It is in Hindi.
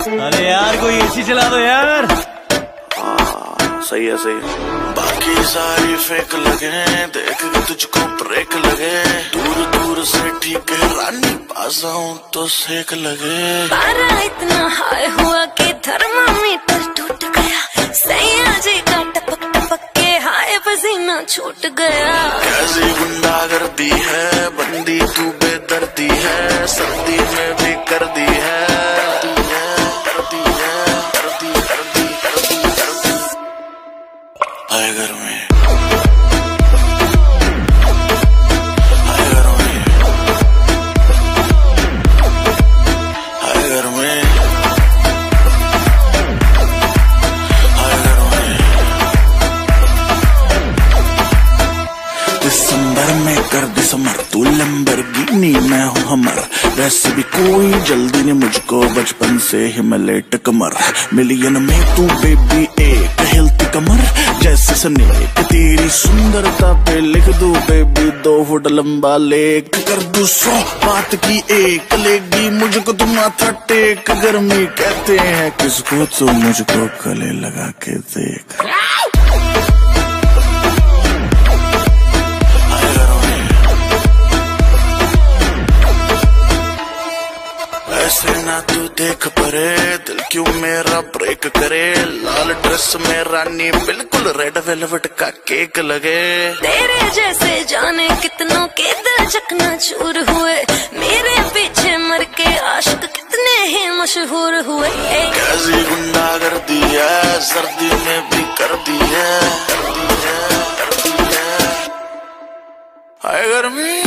अरे यार कोई एसी चला दो यार। सही है सही है। बाकी सारी फेक लगे, देख के तुझको ब्रेक लगे। दूर दूर से ठीक है रानी, पास आऊं तो सेक लगे। पारा इतना हाई हुआ कि थर्मामीटर टूट गया। सैया जी का टपक टपक के हाय पसीना छूट गया। कैसी गुंडागर्दी है, बंदी तू बेदर्दी है। सर्दी में भी कर दी है, आए घर में आए घर में आए घर में आए घर में। दिसंबर में कर दिसंबर, तू लैम्बोर्गिनी मैं हूँ हमर। वैसे भी कोई जल्दी नहीं मुझको, बचपन से ही मैं लेट कमर। मिलियन में तू बेबी एक हिलती कमर जैसे स्नेक। तेरी सुंदरता पे लिख दूं बेबी 2 फुट लंबा लेख। कर दूं 100 बात की एक, लेगी मुझको तुम माथा टेक। गर्मी कहते हैं किसको, तो मुझको गले लगा के देख। ऐसे ना तू देख परे, दिल क्यों मेरा ब्रेक करे। लाल ड्रेस में रानी बिल्कुल रेड वेलवेट का केक लगे। तेरे जैसे जाने कितनों के दिल चकना चूर हुए। मेरे पीछे मर के आशिक कितने ही मशहूर हुए। कैसी गुंडागर्दी है, सर्दी में भी कर दी है, कर दी है, कर दी है। हाय गर्मी